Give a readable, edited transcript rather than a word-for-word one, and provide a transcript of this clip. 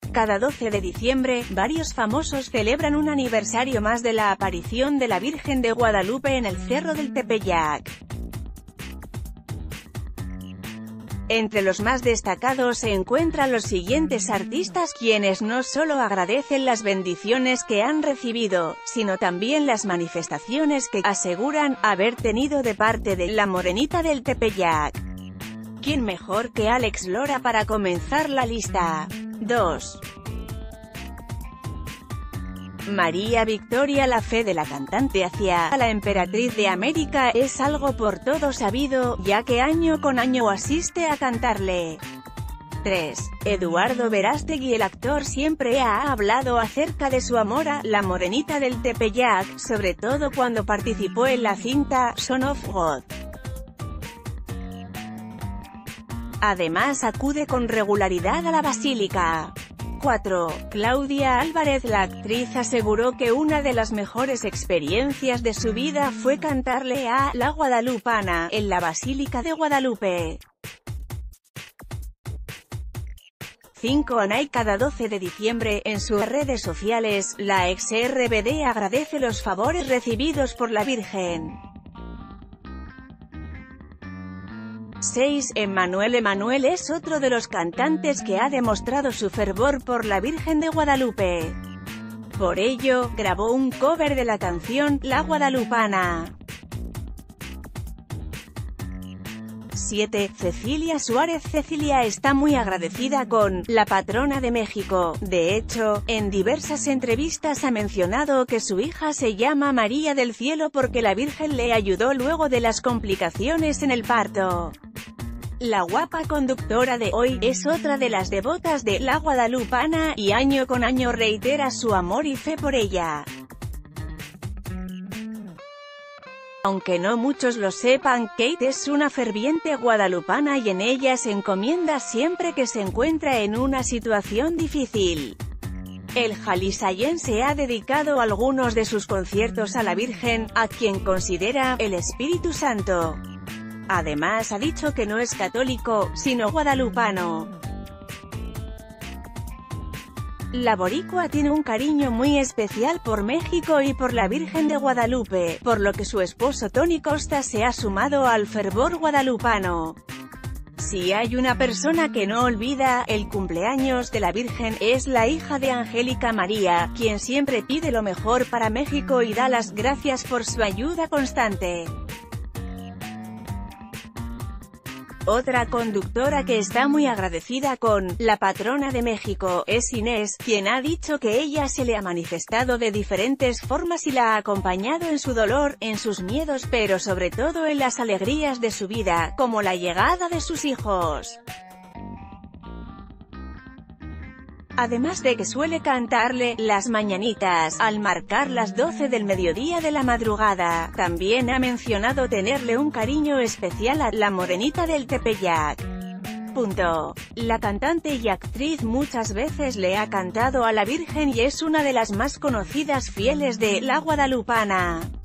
Cada 12 de diciembre, varios famosos celebran un aniversario más de la aparición de la Virgen de Guadalupe en el Cerro del Tepeyac. Entre los más destacados se encuentran los siguientes artistas, quienes no solo agradecen las bendiciones que han recibido, sino también las manifestaciones que aseguran haber tenido de parte de la Morenita del Tepeyac. ¿Quién mejor que Alex Lora para comenzar la lista? 2. María Victoria. La fe de la cantante hacia la emperatriz de América es algo por todos sabido, ya que año con año asiste a cantarle. 3. Eduardo Verástegui. El actor siempre ha hablado acerca de su amor a la Morenita del Tepeyac, sobre todo cuando participó en la cinta Son of God. Además acude con regularidad a la basílica. 4. Claudia Álvarez. La actriz aseguró que una de las mejores experiencias de su vida fue cantarle a la Guadalupana en la Basílica de Guadalupe. 5. Anay. Cada 12 de diciembre, en sus redes sociales, la ex RBD agradece los favores recibidos por la Virgen. 6. Emmanuel. Emmanuel es otro de los cantantes que ha demostrado su fervor por la Virgen de Guadalupe. Por ello, grabó un cover de la canción La Guadalupana. 7. Cecilia Suárez. Cecilia está muy agradecida con la patrona de México. De hecho, en diversas entrevistas ha mencionado que su hija se llama María del Cielo porque la Virgen le ayudó luego de las complicaciones en el parto. La guapa conductora de Hoy es otra de las devotas de la Guadalupana, y año con año reitera su amor y fe por ella. Aunque no muchos lo sepan, Kate es una ferviente guadalupana y en ella se encomienda siempre que se encuentra en una situación difícil. El jalisciense ha dedicado algunos de sus conciertos a la Virgen, a quien considera el Espíritu Santo. Además ha dicho que no es católico, sino guadalupano. La boricua tiene un cariño muy especial por México y por la Virgen de Guadalupe, por lo que su esposo Tony Costa se ha sumado al fervor guadalupano. Si hay una persona que no olvida el cumpleaños de la Virgen, es la hija de Angélica María, quien siempre pide lo mejor para México y da las gracias por su ayuda constante. Otra conductora que está muy agradecida con la patrona de México es Inés, quien ha dicho que ella se le ha manifestado de diferentes formas y la ha acompañado en su dolor, en sus miedos, pero sobre todo en las alegrías de su vida, como la llegada de sus hijos. Además de que suele cantarle las mañanitas al marcar las 12 del mediodía de la madrugada, también ha mencionado tenerle un cariño especial a la Morenita del Tepeyac. La cantante y actriz muchas veces le ha cantado a la Virgen y es una de las más conocidas fieles de la Guadalupana.